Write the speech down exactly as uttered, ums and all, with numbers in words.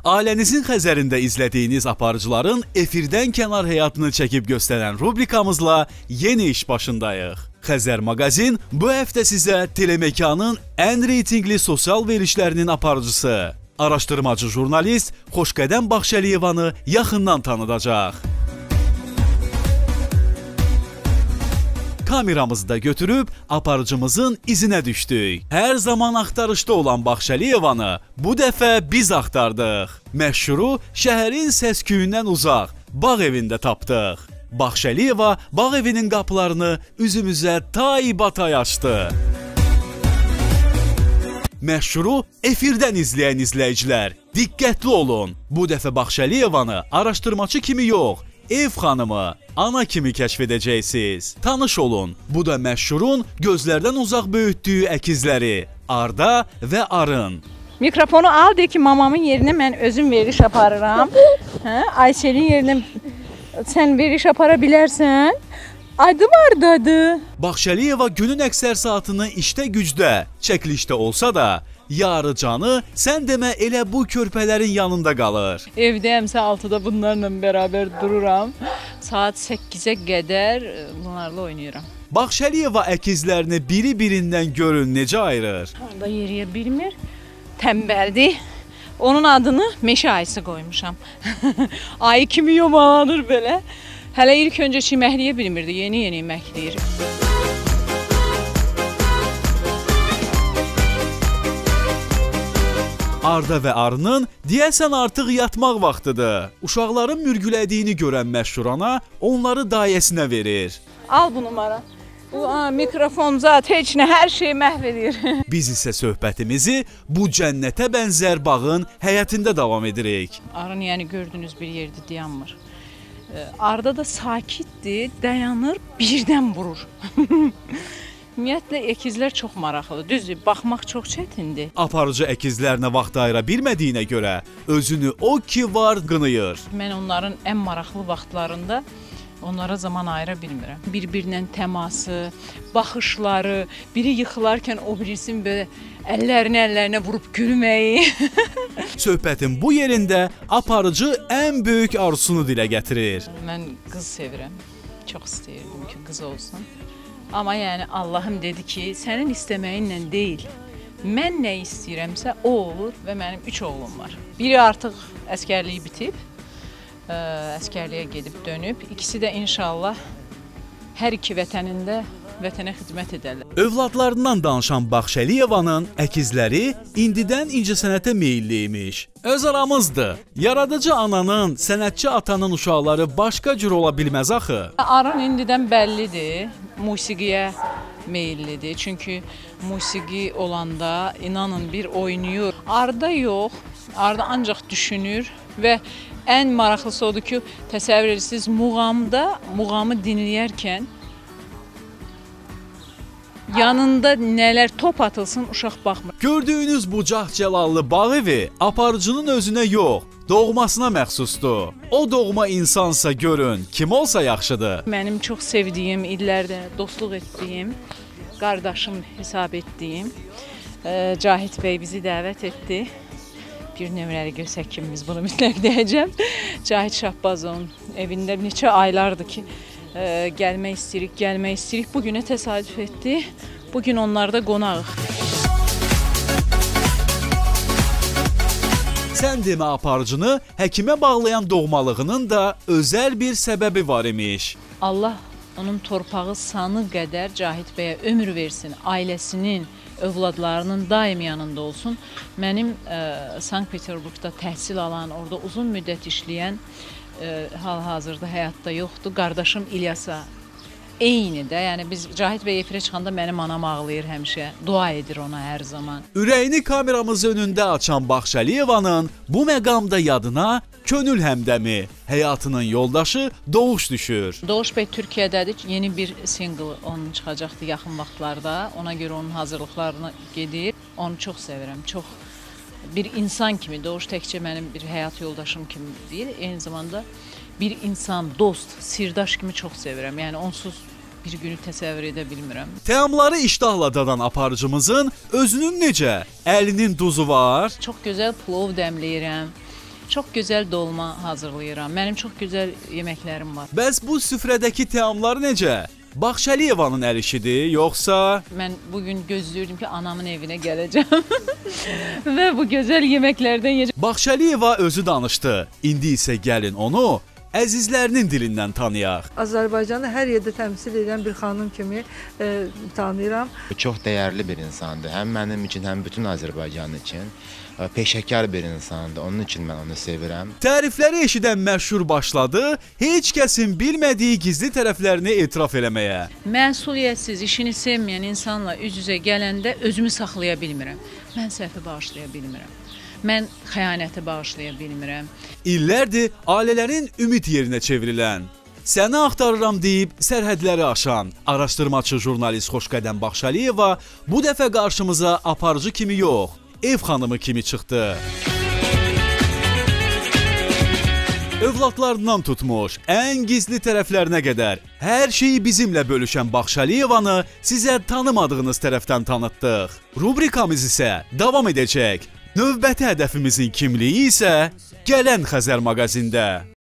Ailənizin Xəzərində izlədiyiniz aparıcıların efirdən kənar həyatını çəkib göstərən rubrikamızla yeni iş başındayıq. Xəzər Maqazin bu həftə sizə Telemekanın ən reytingli sosial verilişlərinin aparıcısı, araşdırmacı jurnalist Xoşqədəm Baxşəliyevanı yaxından tanıdacaq. Kameramızı da götürüb aparıcımızın izinə düşdük. Hər zaman axtarışda olan Baxşəliyevanı bu dəfə biz axtardıq. Məşhuru şəhərin səs-küyündən uzaq bağ evində tapdıq. Baxşəliyeva bağ evinin qapılarını üzümüzə tay-batay açdı. Məşhuru efirdən izləyən izləyicilər, diqqətli olun. Bu dəfə Baxşəliyevanı araşdırmacı kimi yox, ev xanımı, ana kimi kəşf edəcəksiniz. Tanış olun, bu da məşhurun gözlərdən uzaq böyütdüyü əkizləri Arda və Arın. Mikrofonu al de ki mamamın yerinə mən özüm veriş aparıram. Hə? Ayşənin yerinə sən veriş apara bilərsən. Adım Ardadır. Baxşəliyeva günün əksər saatını işdə gücdə, çəkilişdə olsa da, yarı canı sən demə elə bu körpələrin yanında qalır. Evdəyəmsə altıda bunlarla bərabər dururam. Saat səkkizə qədər bunlarla oynayıram. Baxşəliyeva əkizlərini biri-birindən görün necə ayırır. Orada yeriyə bilmir, təmbəldir. Onun adını meşə ayısı qoymuşam. Ayı kimi yomalanır belə. Hələ ilk öncə çiməkliyə bilmirdi, yeni-yeni yeməkləyir. Arda və Arının deyəsən artıq yatmaq vaxtıdır. Uşaqların mürgülədiyini görən məşhur ana onları dayəsinə verir. Al bu numara. Bu a, mikrofon zat heç nə, hər şeyi məhv edir. Biz isə söhbətimizi bu cənnətə bənzər bağın həyətində davam edirik. Arın yəni gördüyünüz bir yerdə dayanmır. Arda da sakitdir, dayanır, birdən vurur. Ümumiyyətlə, əkizlər çox maraqlıdır. Düzdür, baxmaq çox çətindir. Aparıcı əkizlərinə vaxt ayıra bilmədiyinə görə özünü o ki var qınıyır. Mən onların ən maraqlı vaxtlarında onlara zaman ayıra bilmirəm. Bir-birlə təması, baxışları, biri yıxılarkən o birisinin belə əllərini əllərinə vurub gülməyi. Söhbətin bu yerində aparıcı ən böyük arzusunu dilə gətirir. Mən qız sevirəm. Çox istəyirdim ki, qız olsun. Amma yəni Allahım dedi ki, sənin istəməyinlə deyil, mən nə istəyirəmsə o olur və mənim üç oğlum var. Biri artıq əskərliyi bitib, ə, əskərliyə gedib dönüb. İkisi də inşallah hər iki vətənində vətənə xidmət edərlər. Övladlarından danışan Baxşəliyevanın əkizləri indidən incəsənətə meyilliymiş. Öz aramızdır. Yaradıcı ananın, sənətçi atanın uşaqları başqa cür ola bilməz axı. Arın indidən bəllidir, musiqiyə meyillidir. Çünki musiqi olanda inanın bir oynayır. Arda yox, Arda ancaq düşünür və ən maraqlısı odur ki, təsəvvür edirsiniz, muğamda, muğamı dinləyərkən yanında nələr top atılsın, uşaq baxmır. Gördüyünüz bu cah-cəlallı bağ evi aparıcının özünə yox, doğmasına məxsusdur. O doğma insansa görün, kim olsa yaxşıdır. Mənim çox sevdiyim, illərdə dostluq etdiyim, qardaşım hesab etdiyim Cahit bəy bizi dəvət etdi. Bir nömrəli göz həkimimiz, bunu mütləq deyəcəm. Cahit Şahbazovun evində neçə aylardır ki, gəlmək istəyirik, gəlmək istəyirik. Bugünə təsadüf etdi. Bugün onlarda qonağıq. Sən demə aparıcını həkimə bağlayan doğmalığının da özəl bir səbəbi var imiş. Allah onun torpağı sanı qədər Cahit bəyə ömür versin, ailəsinin, övladlarının daim yanında olsun. Mənim ə, Sankt-Peterburqda təhsil alan, orada uzun müddət işləyən, hal-hazırda həyatda yoxdur. Qardaşım İlyasa eyni də, yəni biz Cahit bəy efirə çıxanda mənim anam ağlayır həmişə, dua edir ona hər zaman. Ürəyini kameramız önündə açan Baxşəliyevanın bu məqamda yadına könül həmdəmi, həyatının yoldaşı Doğuş düşür. Doğuş bəy Türkiyədədir, yeni bir single onun çıxacaqdı yaxın vaxtlarda, ona görə onun hazırlıqlarına gedir. Onu çox sevirəm, çox bir insan kimi, Doğuş təkcə mənim bir həyat yoldaşım kimi deyil, eyni zamanda bir insan, dost, sirdaş kimi çox sevirəm. Yəni onsuz bir günü təsəvvür edə bilmirəm. Təamları iştahla dadan aparıcımızın özünün necə? Əlinin duzu var. Çox gözəl plov dəmləyirəm. Çox gözəl dolma hazırlayıram. Mənim çox gözəl yeməklərim var. Bəs bu süfrədəki təamlar necə? Baxşəliyevanın əl işidir, yoxsa? Mən bugün gözləyirdim ki, anamın evinə gələcəm və bu gözəl yeməklərdən yeyəcəm. Baxşəliyeva özü danışdı. İndi isə gəlin onu əzizlərinin dilindən tanıyaq. Azərbaycanı hər yerdə təmsil edən bir xanım kimi e, tanıyıram. Çox dəyərli bir insandır. Həm mənim üçün, həm bütün Azərbaycan üçün. Peşəkar bir insandır. Onun üçün mən onu sevirəm. Tərifləri eşidən məşhur başladı, heç kəsin bilmədiyi gizli tərəflərini etiraf eləməyə. Məsuliyyətsiz, işini sevməyən insanla üz-üzə gələndə özümü saxlaya bilmirəm. Mən səhvi bağışlaya bilmirəm. Mən xəyanəti bağışlaya bilmirəm. İllərdir ailələrin ümid yerinə çevrilən, səni axtarıram deyib sərhədləri aşan araşdırmaçı jurnalist Xoşqədəm Baxşəliyeva bu dəfə qarşımıza aparıcı kimi yox, ev xanımı kimi çıxdı. Övladlarından tutmuş, ən gizli tərəflərinə qədər hər şeyi bizimlə bölüşən Baxşəliyevanı sizə tanımadığınız tərəfdən tanıtdıq. Rubrikamız isə davam edəcək. Növbəti hədəfimizin kimliyi isə gələn Xəzər maqazində.